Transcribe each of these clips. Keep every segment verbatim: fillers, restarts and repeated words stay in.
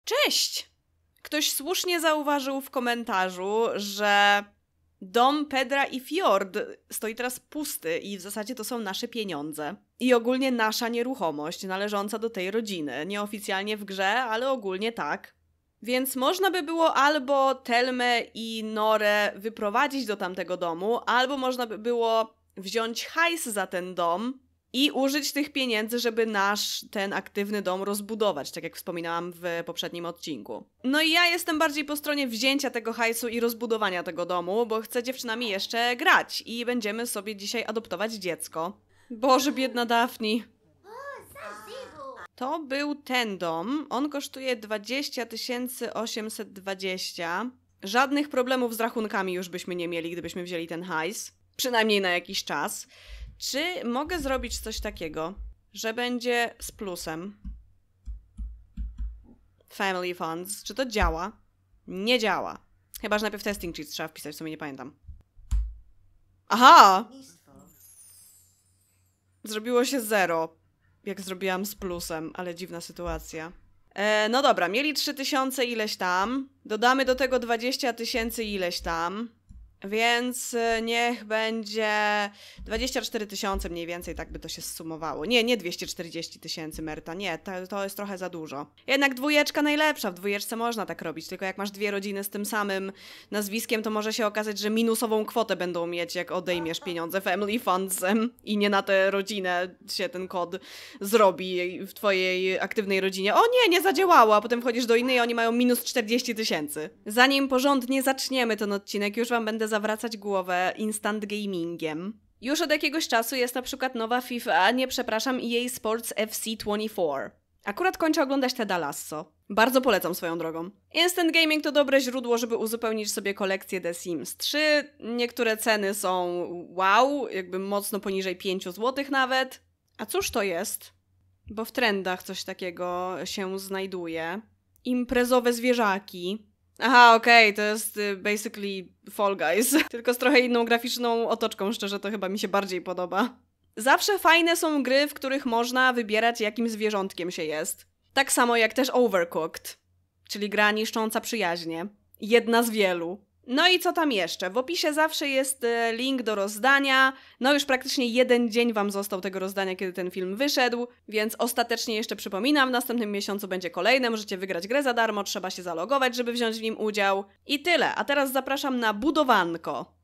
Cześć! Ktoś słusznie zauważył w komentarzu, że dom Pedra i Fjord stoi teraz pusty i w zasadzie to są nasze pieniądze. I ogólnie nasza nieruchomość należąca do tej rodziny. Nieoficjalnie w grze, ale ogólnie tak. Więc można by było albo Thelmę i Norę wyprowadzić do tamtego domu, albo można by było wziąć hajs za ten dom i użyć tych pieniędzy, żeby nasz ten aktywny dom rozbudować, tak jak wspominałam w poprzednim odcinku. No i ja jestem bardziej po stronie wzięcia tego hajsu i rozbudowania tego domu, bo chcę dziewczynami jeszcze grać i będziemy sobie dzisiaj adoptować dziecko. Boże, biedna Daphne. To był ten dom. On kosztuje dwadzieścia tysięcy osiemset dwadzieścia. Żadnych problemów z rachunkami już byśmy nie mieli, gdybyśmy wzięli ten hajs. Przynajmniej na jakiś czas. Czy mogę zrobić coś takiego, że będzie z plusem? Family funds. Czy to działa? Nie działa. Chyba że najpierw testing cheats trzeba wpisać, w sumie nie pamiętam. Aha! Zrobiło się zero, jak zrobiłam z plusem, ale dziwna sytuacja. E, no dobra, mieli trzy tysiące ileś tam. Dodamy do tego dwadzieścia tysięcy ileś tam. Więc niech będzie dwadzieścia cztery tysiące mniej więcej, tak by to się zsumowało. Nie, nie dwieście czterdzieści tysięcy, Merta, nie, to, to jest trochę za dużo. Jednak dwójeczka najlepsza, w dwójeczce można tak robić, tylko jak masz dwie rodziny z tym samym nazwiskiem, to może się okazać, że minusową kwotę będą mieć, jak odejmiesz pieniądze Family Fundsem i nie na tę rodzinę się ten kod zrobi w twojej aktywnej rodzinie. O nie, nie zadziałało, a potem wchodzisz do innej i oni mają minus czterdzieści tysięcy. Zanim porządnie zaczniemy ten odcinek, już wam będę zawracać głowę instant gamingiem. Już od jakiegoś czasu jest na przykład nowa FIFA, nie przepraszam, E A Sports F C dwadzieścia cztery. Akurat kończę oglądać Tada Lasso. Bardzo polecam swoją drogą. Instant gaming to dobre źródło, żeby uzupełnić sobie kolekcję The Sims trzy. Niektóre ceny są wow, jakby mocno poniżej pięć złotych nawet. A cóż to jest? Bo w trendach coś takiego się znajduje. Imprezowe zwierzaki. Aha, okej, okay, to jest y, basically Fall Guys, tylko z trochę inną graficzną otoczką, szczerze to chyba mi się bardziej podoba. Zawsze fajne są gry, w których można wybierać, jakim zwierzątkiem się jest. Tak samo jak też Overcooked, czyli gra niszcząca przyjaźnie. Jedna z wielu. No i co tam jeszcze? W opisie zawsze jest link do rozdania. No już praktycznie jeden dzień wam został tego rozdania, kiedy ten film wyszedł, więc ostatecznie jeszcze przypominam, w następnym miesiącu będzie kolejne, możecie wygrać grę za darmo, trzeba się zalogować, żeby wziąć w nim udział. I tyle, a teraz zapraszam na budowanko.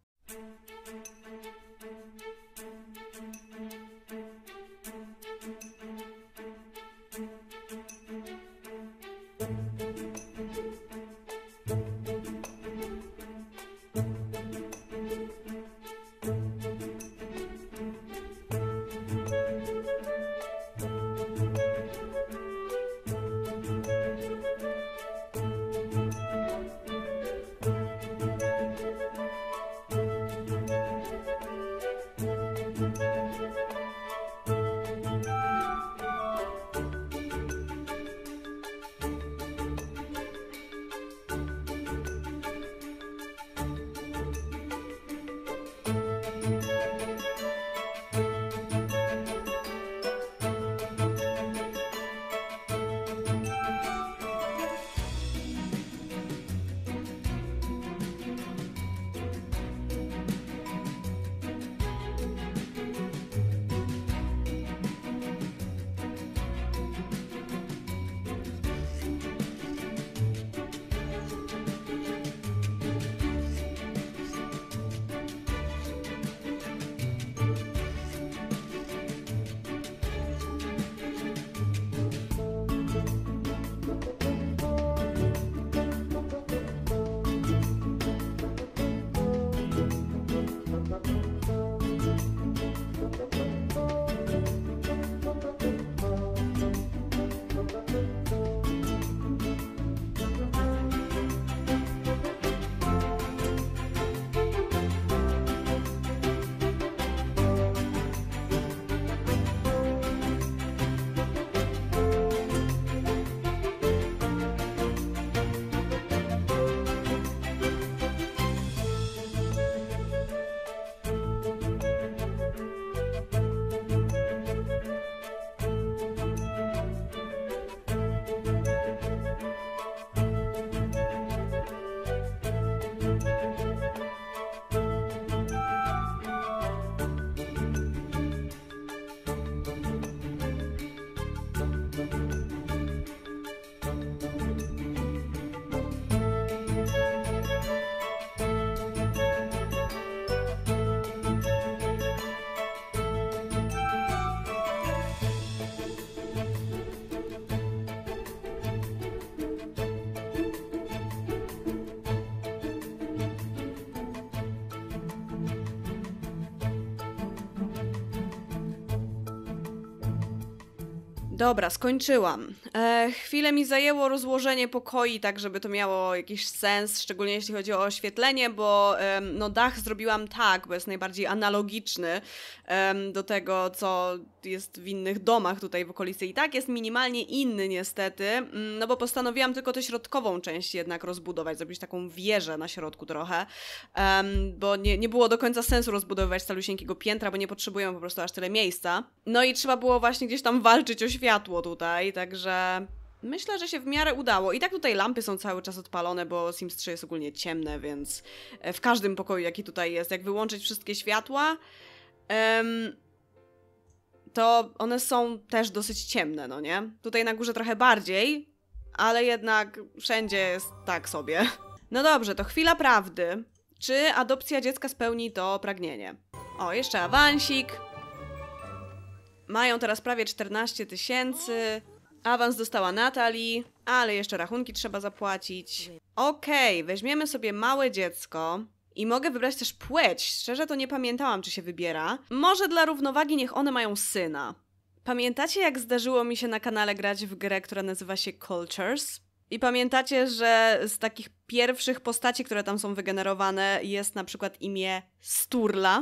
Dobra, skończyłam. E, chwilę mi zajęło rozłożenie pokoi, tak żeby to miało jakiś sens, szczególnie jeśli chodzi o oświetlenie, bo e, no dach zrobiłam tak, bo jest najbardziej analogiczny e, do tego, co jest w innych domach tutaj w okolicy. I tak jest minimalnie inny niestety, no bo postanowiłam tylko tę środkową część jednak rozbudować, zrobić taką wieżę na środku trochę, e, bo nie, nie było do końca sensu rozbudowywać calusieńkiego piętra, bo nie potrzebujemy po prostu aż tyle miejsca. No i trzeba było właśnie gdzieś tam walczyć o światło tutaj, także myślę, że się w miarę udało. I tak tutaj lampy są cały czas odpalone, bo Sims trzy jest ogólnie ciemne, więc w każdym pokoju, jaki tutaj jest, jak wyłączyć wszystkie światła, um, to one są też dosyć ciemne, no nie? Tutaj na górze trochę bardziej, ale jednak wszędzie jest tak sobie. No dobrze, to chwila prawdy. Czy adopcja dziecka spełni to pragnienie? O, jeszcze awansik. Mają teraz prawie czternaście tysięcy. Awans dostała Natalie, ale jeszcze rachunki trzeba zapłacić. Okej, okay, weźmiemy sobie małe dziecko i mogę wybrać też płeć. Szczerze to nie pamiętałam, czy się wybiera. Może dla równowagi niech one mają syna. Pamiętacie, jak zdarzyło mi się na kanale grać w grę, która nazywa się Cultures? I pamiętacie, że z takich pierwszych postaci, które tam są wygenerowane, jest na przykład imię Sturla?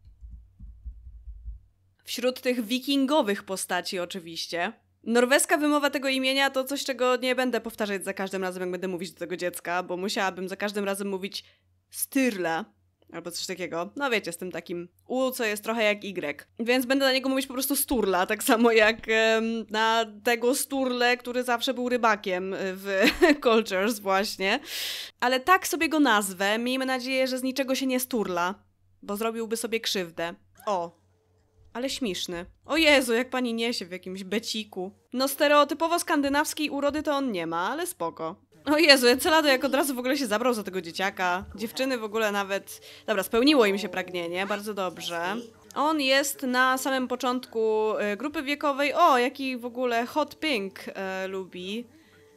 Wśród tych wikingowych postaci oczywiście. Norweska wymowa tego imienia to coś, czego nie będę powtarzać za każdym razem, jak będę mówić do tego dziecka, bo musiałabym za każdym razem mówić Styrla, albo coś takiego. No wiecie, z tym takim U, co jest trochę jak Y. Więc będę na niego mówić po prostu Sturla, tak samo jak um, na tego Sturle, który zawsze był rybakiem w Cultures właśnie. Ale tak sobie go nazwę, miejmy nadzieję, że z niczego się nie sturla, bo zrobiłby sobie krzywdę. O! Ale śmieszny. O Jezu, jak pani niesie w jakimś beciku. No stereotypowo skandynawskiej urody to on nie ma, ale spoko. O Jezu, Encelado jak od razu w ogóle się zabrał za tego dzieciaka. Dziewczyny w ogóle nawet... Dobra, spełniło im się pragnienie, bardzo dobrze. On jest na samym początku y, grupy wiekowej. O, jaki w ogóle hot pink y, lubi.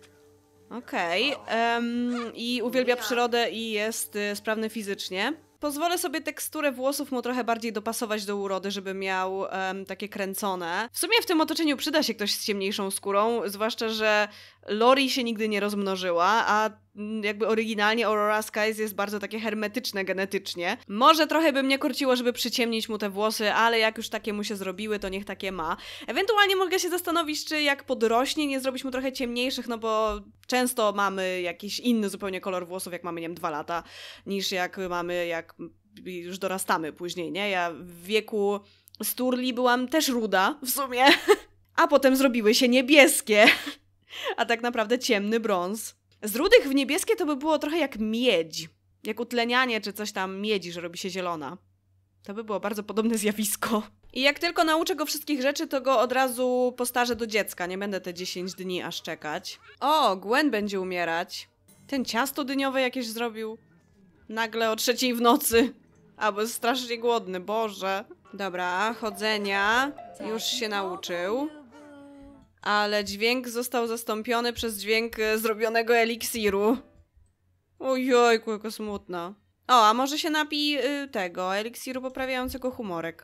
Okej. Okay. Um, I uwielbia przyrodę i jest y, sprawny fizycznie. Pozwolę sobie teksturę włosów mu trochę bardziej dopasować do urody, żeby miał um, takie kręcone. W sumie w tym otoczeniu przyda się ktoś z ciemniejszą skórą, zwłaszcza, że Lori się nigdy nie rozmnożyła, a jakby oryginalnie Aurora Skies jest bardzo takie hermetyczne genetycznie. Może trochę by mnie korciło, żeby przyciemnić mu te włosy, ale jak już takie mu się zrobiły, to niech takie ma. Ewentualnie mogę się zastanowić, czy jak podrośnie, nie zrobić mu trochę ciemniejszych, no bo często mamy jakiś inny zupełnie kolor włosów, jak mamy, nie wiem, dwa lata, niż jak mamy, jak już dorastamy później, nie? Ja w wieku Sturli byłam też ruda, w sumie, a potem zrobiły się niebieskie, a tak naprawdę ciemny brąz. Z rudych w niebieskie to by było trochę jak miedź. Jak utlenianie czy coś tam miedzi, że robi się zielona. To by było bardzo podobne zjawisko. I jak tylko nauczę go wszystkich rzeczy, to go od razu postarzę do dziecka. Nie będę te dziesięć dni aż czekać. O, Gwen będzie umierać. Ten ciasto dyniowe jakieś zrobił. Nagle o trzeciej w nocy. Albo jest strasznie głodny, Boże. Dobra, chodzenia. Już się nauczył. Ale dźwięk został zastąpiony przez dźwięk e, zrobionego eliksiru. Ojojku, jako smutno. O, a może się napij y, tego, eliksiru poprawiającego humorek.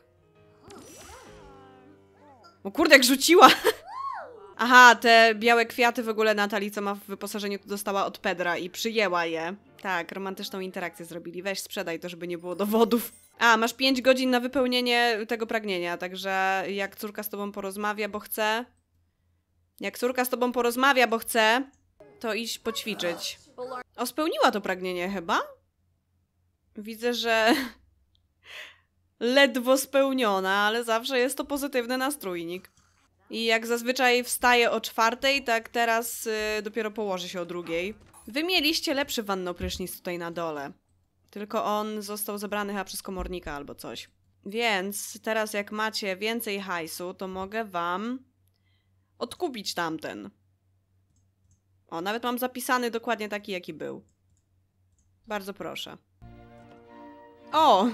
O kurde, jak rzuciła! Aha, te białe kwiaty w ogóle Natalie, co ma w wyposażeniu, to dostała od Pedra i przyjęła je. Tak, romantyczną interakcję zrobili. Weź, sprzedaj to, żeby nie było dowodów. A, masz pięć godzin na wypełnienie tego pragnienia, także jak córka z tobą porozmawia, bo chce... Jak córka z tobą porozmawia, bo chce, to iść poćwiczyć. O, spełniła to pragnienie chyba? Widzę, że ledwo spełniona, ale zawsze jest to pozytywny nastrójnik. I jak zazwyczaj wstaje o czwartej, tak teraz y, dopiero położy się o drugiej. Wy mieliście lepszy wannoprysznic tutaj na dole. Tylko on został zabrany chyba przez komornika albo coś. Więc teraz jak macie więcej hajsu, to mogę wam odkupić tamten. O, nawet mam zapisany dokładnie taki, jaki był. Bardzo proszę. O!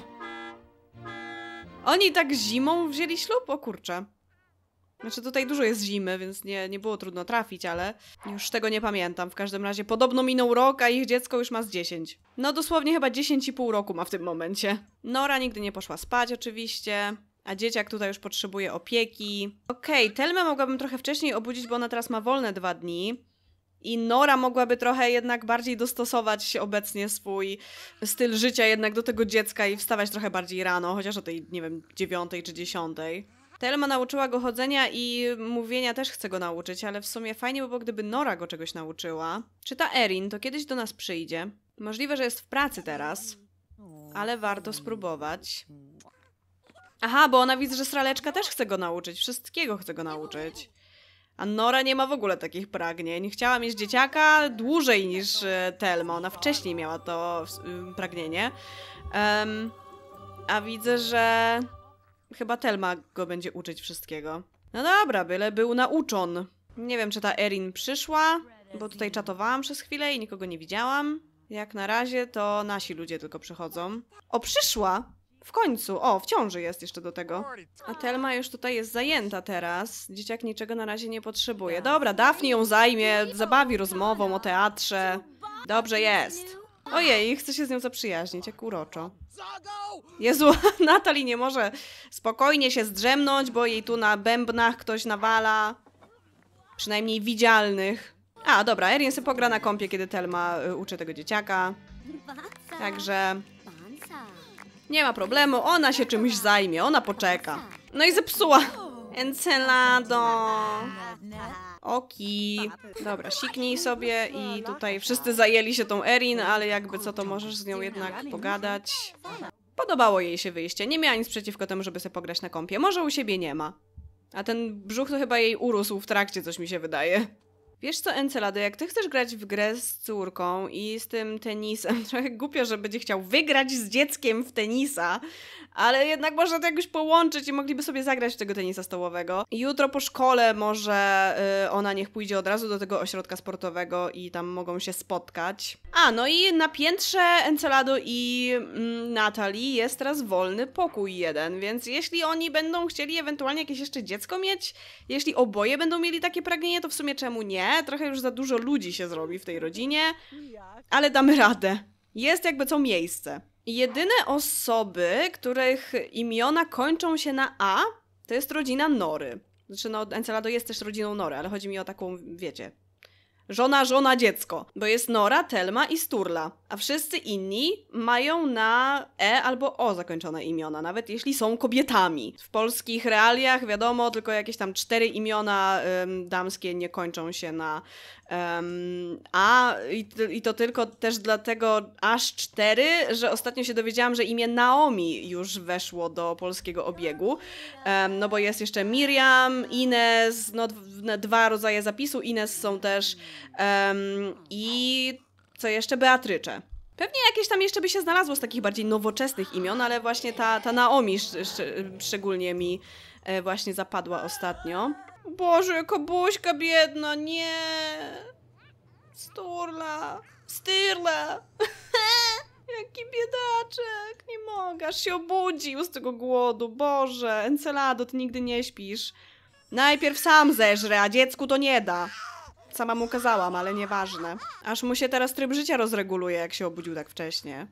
Oni tak zimą wzięli ślub? O kurczę. Znaczy tutaj dużo jest zimy, więc nie, nie było trudno trafić, ale już tego nie pamiętam. W każdym razie podobno minął rok, a ich dziecko już ma z dziesięć. No dosłownie chyba dziesięć i pół roku ma w tym momencie. Nora nigdy nie poszła spać oczywiście. A dzieciak tutaj już potrzebuje opieki. Okej, okay, Telmę mogłabym trochę wcześniej obudzić, bo ona teraz ma wolne dwa dni. I Nora mogłaby trochę jednak bardziej dostosować obecnie swój styl życia jednak do tego dziecka i wstawać trochę bardziej rano, chociaż o tej, nie wiem, dziewiątej czy dziesiątej. Telma nauczyła go chodzenia i mówienia też chce go nauczyć, ale w sumie fajnie by było, gdyby Nora go czegoś nauczyła. Czy ta Erin to kiedyś do nas przyjdzie? Możliwe, że jest w pracy teraz, ale warto spróbować. Aha, bo ona widzi, że Sraleczka też chce go nauczyć, wszystkiego chce go nauczyć. A Nora nie ma w ogóle takich pragnień. Chciała mieć dzieciaka dłużej niż Telma. Ona wcześniej miała to pragnienie. Um, a widzę, że chyba Telma go będzie uczyć wszystkiego. No dobra, byle był nauczon. Nie wiem, czy ta Erin przyszła, bo tutaj czatowałam przez chwilę i nikogo nie widziałam. Jak na razie to nasi ludzie tylko przychodzą. O, przyszła! W końcu. O, w ciąży jest jeszcze do tego. A Telma już tutaj jest zajęta teraz. Dzieciak niczego na razie nie potrzebuje. Dobra, Daphne ją zajmie, zabawi rozmową o teatrze. Dobrze jest. Ojej, chcę się z nią zaprzyjaźnić, jak uroczo. Jezu, Natalie nie może spokojnie się zdrzemnąć, bo jej tu na bębnach ktoś nawala. Przynajmniej widzialnych. A, dobra, Erin sobie pogra na kompie, kiedy Telma y, uczy tego dzieciaka. Także nie ma problemu, ona się czymś zajmie, ona poczeka. No i zepsuła. Encelado. Oki. Dobra, siknij sobie i tutaj wszyscy zajęli się tą Erin, ale jakby co, to możesz z nią jednak pogadać. Podobało jej się wyjście, nie miała nic przeciwko temu, żeby sobie pograć na kompie. Może u siebie nie ma. A ten brzuch to chyba jej urósł w trakcie, coś mi się wydaje. Wiesz co, Encelado, jak ty chcesz grać w grę z córką i z tym tenisem, trochę głupio, że będzie chciał wygrać z dzieckiem w tenisa, ale jednak można to jakoś połączyć i mogliby sobie zagrać w tego tenisa stołowego. Jutro po szkole może y, ona niech pójdzie od razu do tego ośrodka sportowego i tam mogą się spotkać. A, no i na piętrze Encelado i mm, Natalie jest teraz wolny pokój jeden, więc jeśli oni będą chcieli ewentualnie jakieś jeszcze dziecko mieć, jeśli oboje będą mieli takie pragnienie, to w sumie czemu nie? Trochę już za dużo ludzi się zrobi w tej rodzinie, ale damy radę. Jest jakby co miejsce. Jedyne osoby, których imiona kończą się na A, to jest rodzina Nory. Znaczy, no, Encelado jest też rodziną Nory, ale chodzi mi o taką, wiecie, żona, żona, dziecko. Bo jest Nora, Telma i Sturla. A wszyscy inni mają na E albo O zakończone imiona, nawet jeśli są kobietami. W polskich realiach, wiadomo, tylko jakieś tam cztery imiona ym, damskie nie kończą się na ym, A. I, I to tylko też dlatego aż cztery, że ostatnio się dowiedziałam, że imię Naomi już weszło do polskiego obiegu. Ym, no bo jest jeszcze Miriam, Ines, no d- dwa rodzaje zapisu. Ines są też Um, i co jeszcze? Beatrycze. Pewnie jakieś tam jeszcze by się znalazło z takich bardziej nowoczesnych imion, ale właśnie ta, ta Naomi sz, sz, szczególnie mi e, właśnie zapadła ostatnio. Boże, jaka buźka biedna, nie! Sturla! Styrla! Jaki biedaczek! Nie mogę, aż się obudził z tego głodu. Boże, Encelado, ty nigdy nie śpisz. Najpierw sam zeżre, a dziecku to nie da. Sama mu kazałam, ale nieważne. Aż mu się teraz tryb życia rozreguluje, jak się obudził tak wcześnie.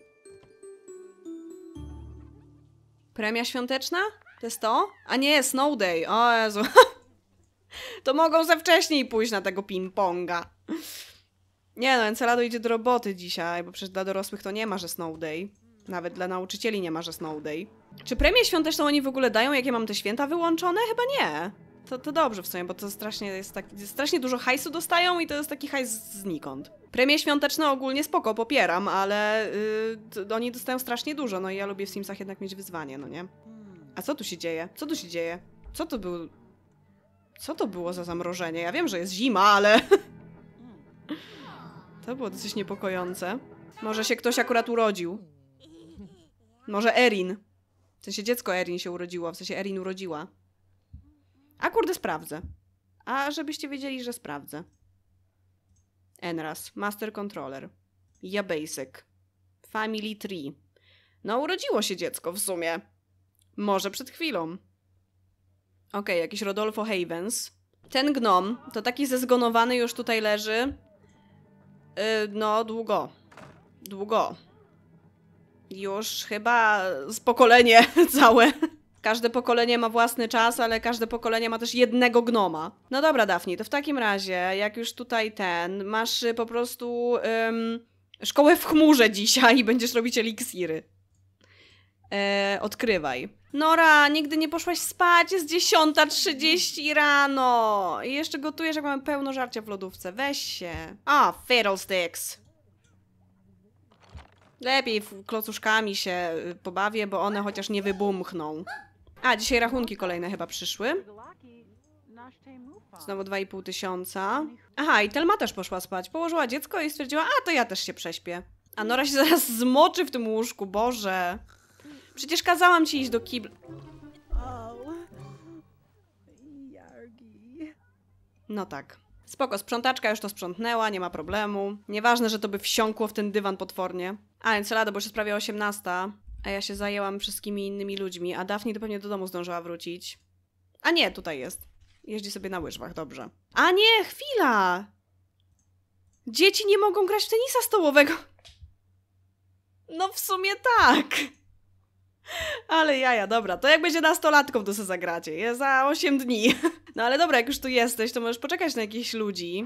Premia świąteczna? To jest to? A nie, Snow Day. O Jezu. To mogą ze wcześniej pójść na tego ping-ponga. Nie no, Encelado idzie do roboty dzisiaj, bo przecież dla dorosłych to nie ma, że Snow Day. Nawet dla nauczycieli nie ma, że Snow Day. Czy premię świąteczną oni w ogóle dają, jak ja mam te święta wyłączone? Chyba nie. To, to dobrze w sumie, bo to strasznie jest tak, strasznie dużo hajsu dostają i to jest taki hajs znikąd. Premie świąteczne ogólnie spoko, popieram, ale yy, to, oni dostają strasznie dużo, no i ja lubię w Simsach jednak mieć wyzwanie, no nie? A co tu się dzieje? Co tu się dzieje? Co to był... Co to było za zamrożenie? Ja wiem, że jest zima, ale... To było dosyć niepokojące. Może się ktoś akurat urodził. Może Erin. W sensie dziecko Erin się urodziło, w sensie Erin urodziła. A kurde, sprawdzę. A żebyście wiedzieli, że sprawdzę. Enras, Master Controller. Ja Basic. Family Tree. No, urodziło się dziecko w sumie. Może przed chwilą. Okej, okay, jakiś Rodolfo Havens. Ten gnom, to taki zezgonowany już tutaj leży. Yy, no, długo. Długo. Już chyba z pokolenie całe. Każde pokolenie ma własny czas, ale każde pokolenie ma też jednego gnoma. No dobra, Daphne, to w takim razie, jak już tutaj ten, masz po prostu um, szkołę w chmurze dzisiaj i będziesz robić eliksiry. E, odkrywaj. Nora, nigdy nie poszłaś spać, jest dziesiąta trzydzieści rano. I jeszcze gotujesz, jak mamy pełno żarcia w lodówce. Weź się. A, fiddlesticks. Lepiej klocuszkami się pobawię, bo one chociaż nie wybumchną. A, dzisiaj rachunki kolejne chyba przyszły. Znowu dwa i pół tysiąca. Aha, i Thelma też poszła spać. Położyła dziecko i stwierdziła, a to ja też się prześpię. A Nora się zaraz zmoczy w tym łóżku, Boże. Przecież kazałam ci iść do kibla. No tak. Spoko, sprzątaczka już to sprzątnęła, nie ma problemu. Nieważne, że to by wsiąkło w ten dywan potwornie. A, Encelado, bo już jest prawie osiemnasta, a ja się zajęłam wszystkimi innymi ludźmi, a Daphne to pewnie do domu zdążyła wrócić. A nie, tutaj jest. Jeździ sobie na łyżwach, dobrze. A nie, chwila! Dzieci nie mogą grać w tenisa stołowego. No w sumie tak. Ale jaja, dobra, to jak będzie nastolatką, to se zagracie. Jest za osiem dni. No ale dobra, jak już tu jesteś, to możesz poczekać na jakichś ludzi.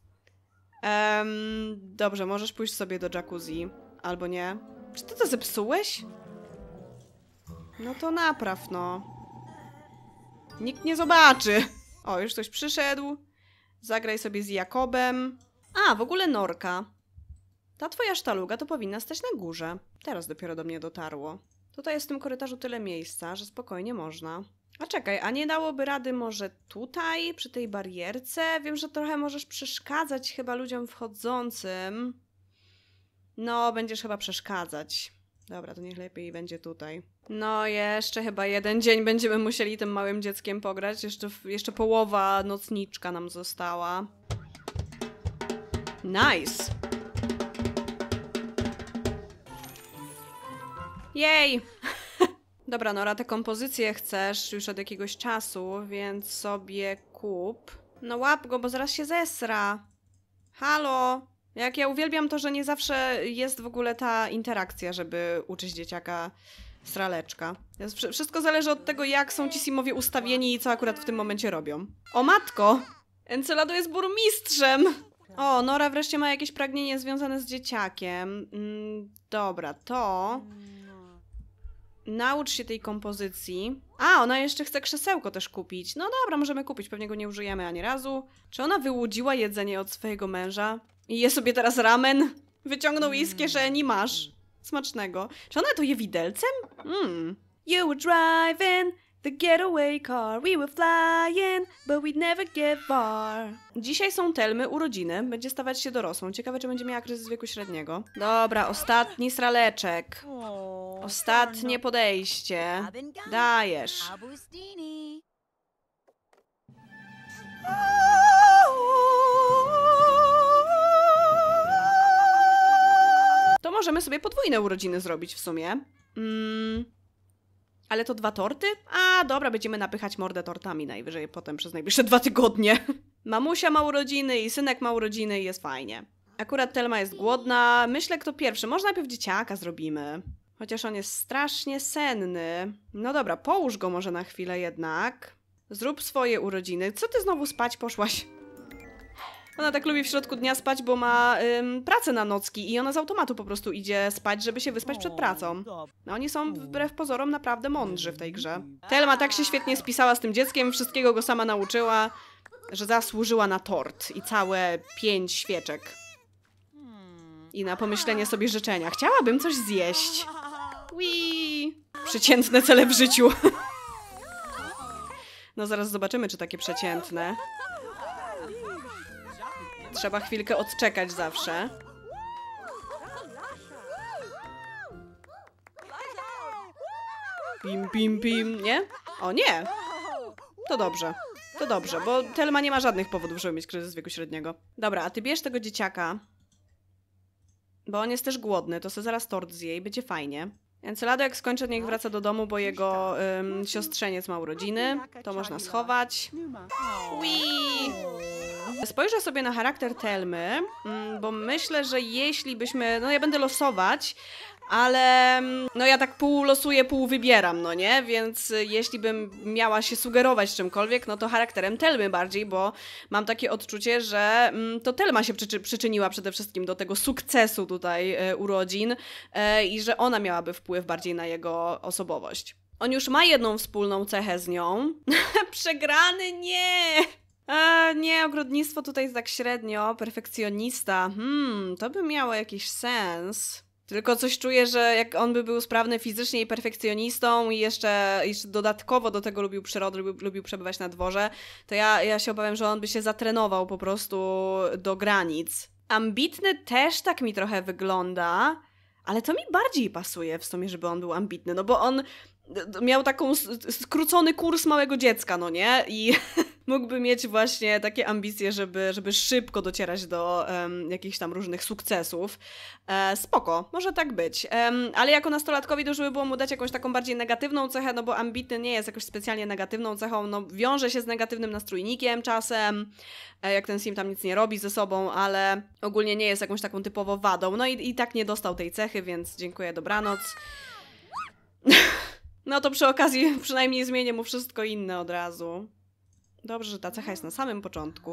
Um, dobrze, możesz pójść sobie do jacuzzi. Albo nie. Czy ty to zepsułeś? No to napraw, no. Nikt nie zobaczy. O, już ktoś przyszedł. Zagraj sobie z Jakobem. A, w ogóle Norka. Ta twoja sztaluga to powinna stać na górze. Teraz dopiero do mnie dotarło. Tutaj jest w tym korytarzu tyle miejsca, że spokojnie można. A czekaj, a nie dałoby rady może tutaj, przy tej barierce? Wiem, że trochę możesz przeszkadzać chyba ludziom wchodzącym. No, będziesz chyba przeszkadzać. Dobra, to niech lepiej będzie tutaj. No, jeszcze chyba jeden dzień będziemy musieli tym małym dzieckiem pograć. Jeszcze, jeszcze połowa nocniczka nam została. Nice! Jej! Dobra, Nora, te kompozycje chcesz już od jakiegoś czasu, więc sobie kup. No łap go, bo zaraz się zesra. Halo! Jak ja uwielbiam to, że nie zawsze jest w ogóle ta interakcja, żeby uczyć dzieciaka sraleczka. Wszystko zależy od tego, jak są ci simowie ustawieni i co akurat w tym momencie robią. O matko! Encelado jest burmistrzem! O, Nora wreszcie ma jakieś pragnienie związane z dzieciakiem. Mm, dobra, to... Naucz się tej kompozycji. A, ona jeszcze chce krzesełko też kupić. No dobra, możemy kupić, pewnie go nie użyjemy ani razu. Czy ona wyłudziła jedzenie od swojego męża? I je sobie teraz ramen? Wyciągnął jej z kieszeni, masz. Smacznego. Czy ona to je widelcem? Mm. You were driving the getaway car, we were flying, but we'd never get far. Dzisiaj są Thelmy urodziny, będzie stawać się dorosłą. Ciekawe, czy będzie miała kryzys wieku średniego. Dobra, ostatni sraleczek. Ostatnie podejście. Dajesz. To możemy sobie podwójne urodziny zrobić w sumie. Mm. Ale to dwa torty? A, dobra, będziemy napychać mordę tortami najwyżej potem przez najbliższe dwa tygodnie. Mamusia ma urodziny i synek ma urodziny i jest fajnie. Akurat Thelma jest głodna. Myślę, kto pierwszy. Może najpierw dzieciaka zrobimy. Chociaż on jest strasznie senny. No dobra, połóż go może na chwilę jednak. Zrób swoje urodziny. Co ty znowu spać poszłaś? Ona tak lubi w środku dnia spać, bo ma ym, pracę na nocki i ona z automatu po prostu idzie spać, żeby się wyspać przed pracą. No oni są wbrew pozorom naprawdę mądrzy w tej grze. Thelma tak się świetnie spisała z tym dzieckiem, wszystkiego go sama nauczyła, że zasłużyła na tort i całe pięć świeczek. I na pomyślenie sobie życzenia. Chciałabym coś zjeść. Wii! Przeciętne cele w życiu. No zaraz zobaczymy, czy takie przeciętne. Trzeba chwilkę odczekać zawsze. Pim, pim, pim, nie? O nie! To dobrze. To dobrze, bo Thelma nie ma żadnych powodów, żeby mieć kryzys wieku średniego. Dobra, a ty bierz tego dzieciaka. Bo on jest też głodny, to sobie zaraz tort zje i będzie fajnie. Encelado jak skończy, niech wraca do domu, bo jego ym, siostrzeniec ma urodziny. To można schować. Wii! Spojrzę sobie na charakter Thelmy, bo myślę, że jeśli byśmy... No ja będę losować, ale no ja tak pół losuję, pół wybieram, no nie? Więc jeśli bym miała się sugerować czymkolwiek, no to charakterem Thelmy bardziej, bo mam takie odczucie, że mm, to Thelma się przyczy przyczyniła przede wszystkim do tego sukcesu tutaj e, urodzin e, i że ona miałaby wpływ bardziej na jego osobowość. On już ma jedną wspólną cechę z nią. Przegrany? Nie! E, nie, ogrodnictwo tutaj tak średnio, perfekcjonista. Hmm, to by miało jakiś sens. Tylko coś czuję, że jak on by był sprawny fizycznie i perfekcjonistą i jeszcze, jeszcze dodatkowo do tego lubił przyrodę, lubił, lubił przebywać na dworze, to ja, ja się obawiam, że on by się zatrenował po prostu do granic. Ambitny też tak mi trochę wygląda, ale to mi bardziej pasuje w sumie, żeby on był ambitny, no bo on miał taką skrócony kurs małego dziecka, no nie? I mógłby mieć właśnie takie ambicje, żeby, żeby szybko docierać do um, jakichś tam różnych sukcesów. E, spoko, może tak być. Um, ale jako nastolatkowi to, żeby było mu dać jakąś taką bardziej negatywną cechę, no bo ambitny nie jest jakoś specjalnie negatywną cechą, no wiąże się z negatywnym nastrójnikiem czasem, e, jak ten Sim tam nic nie robi ze sobą, ale ogólnie nie jest jakąś taką typowo wadą. No i, i tak nie dostał tej cechy, więc dziękuję, dobranoc. No to przy okazji przynajmniej zmienię mu wszystko inne od razu. Dobrze, że ta cecha jest na samym początku.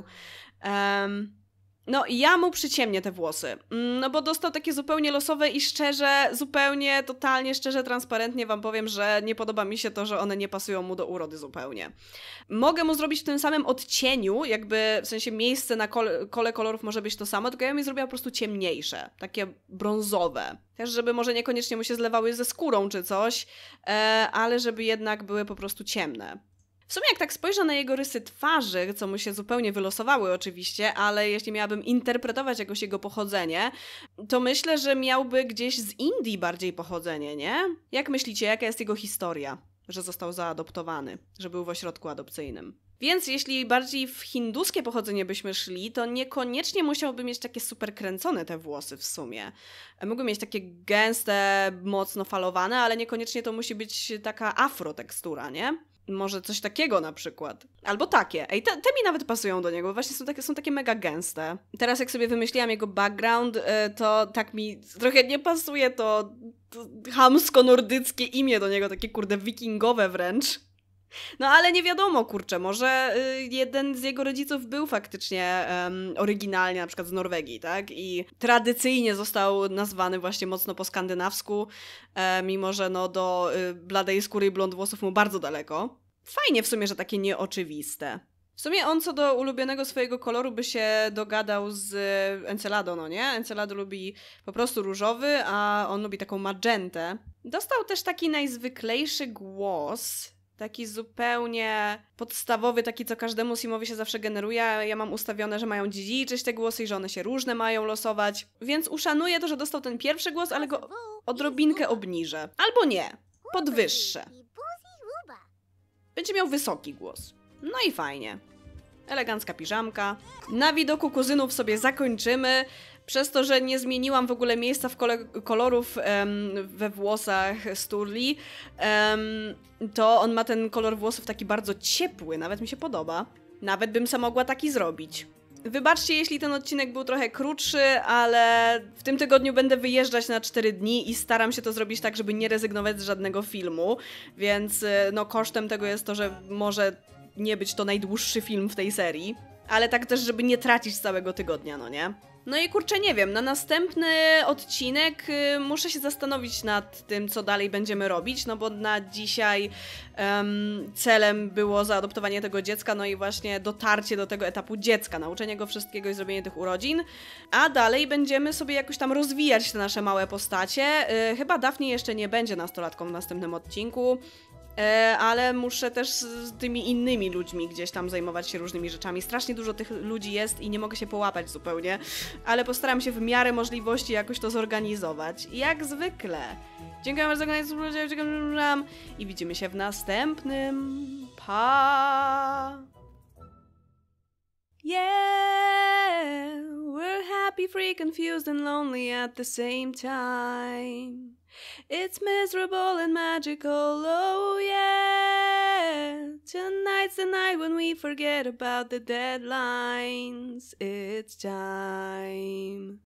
Um, no i ja mu przyciemnię te włosy. No bo dostał takie zupełnie losowe i szczerze, zupełnie, totalnie szczerze, transparentnie wam powiem, że nie podoba mi się to, że one nie pasują mu do urody zupełnie. Mogę mu zrobić w tym samym odcieniu, jakby w sensie miejsce na kole, kole kolorów może być to samo, tylko ja bym je zrobiła po prostu ciemniejsze, takie brązowe. Też, żeby może niekoniecznie mu się zlewały ze skórą czy coś, e, ale żeby jednak były po prostu ciemne. W sumie jak tak spojrzę na jego rysy twarzy, co mu się zupełnie wylosowały oczywiście, ale jeśli miałabym interpretować jakoś jego pochodzenie, to myślę, że miałby gdzieś z Indii bardziej pochodzenie, nie? Jak myślicie, jaka jest jego historia, że został zaadoptowany, że był w ośrodku adopcyjnym? Więc jeśli bardziej w hinduskie pochodzenie byśmy szli, to niekoniecznie musiałby mieć takie super kręcone te włosy w sumie. Mógłby mieć takie gęste, mocno falowane, ale niekoniecznie to musi być taka afro tekstura, nie? Może coś takiego na przykład. Albo takie. Ej, te, te mi nawet pasują do niego, bo właśnie są takie, są takie mega gęste. Teraz jak sobie wymyśliłam jego background, to tak mi trochę nie pasuje to, to chamsko-nordyckie imię do niego, takie kurde wikingowe wręcz. No ale nie wiadomo, kurczę, może jeden z jego rodziców był faktycznie um, oryginalnie na przykład z Norwegii, tak? I tradycyjnie został nazwany właśnie mocno po skandynawsku, e, mimo że no do y, bladej skóry i blond włosów mu bardzo daleko. Fajnie w sumie, że takie nieoczywiste. W sumie on co do ulubionego swojego koloru by się dogadał z Encelado, no nie? Encelado lubi po prostu różowy, a on lubi taką magentę. Dostał też taki najzwyklejszy głos, taki zupełnie podstawowy, taki co każdemu Simowi się zawsze generuje. Ja mam ustawione, że mają dziedziczyć te głosy i że one się różne mają losować. Więc uszanuję to, że dostał ten pierwszy głos, ale go odrobinkę obniżę. Albo nie, podwyższę. Będzie miał wysoki głos. No i fajnie. Elegancka piżamka. Na widoku kuzynów sobie zakończymy. Przez to, że nie zmieniłam w ogóle miejsca w kole kolorów em, we włosach Sturli, em, to on ma ten kolor włosów taki bardzo ciepły, nawet mi się podoba. Nawet bym sama mogła taki zrobić. Wybaczcie, jeśli ten odcinek był trochę krótszy, ale w tym tygodniu będę wyjeżdżać na cztery dni i staram się to zrobić tak, żeby nie rezygnować z żadnego filmu, więc no kosztem tego jest to, że może nie być to najdłuższy film w tej serii, ale tak też, żeby nie tracić całego tygodnia, no nie? No i kurczę, nie wiem, na następny odcinek y, muszę się zastanowić nad tym, co dalej będziemy robić, no bo na dzisiaj um, celem było zaadoptowanie tego dziecka, no i właśnie dotarcie do tego etapu dziecka, nauczenie go wszystkiego i zrobienie tych urodzin, a dalej będziemy sobie jakoś tam rozwijać te nasze małe postacie. Y, chyba Daphne jeszcze nie będzie nastolatką w następnym odcinku, E, ale muszę też z tymi innymi ludźmi gdzieś tam zajmować się różnymi rzeczami. Strasznie dużo tych ludzi jest i nie mogę się połapać zupełnie, ale postaram się w miarę możliwości jakoś to zorganizować. Jak zwykle. Dziękuję bardzo za oglądanie i widzimy się w następnym. Pa! Yeah, we're happy, free, confused and lonely at the same time. It's miserable and magical, oh yeah. Tonight Tonight's the night when we forget about the deadlines. It's time.